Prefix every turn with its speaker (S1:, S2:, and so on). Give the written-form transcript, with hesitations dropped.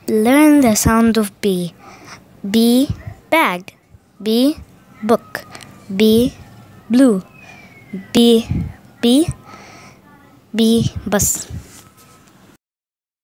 S1: Learn the sound of B. B. Bag. B. Book. B. Blue. B. B. B. Bus.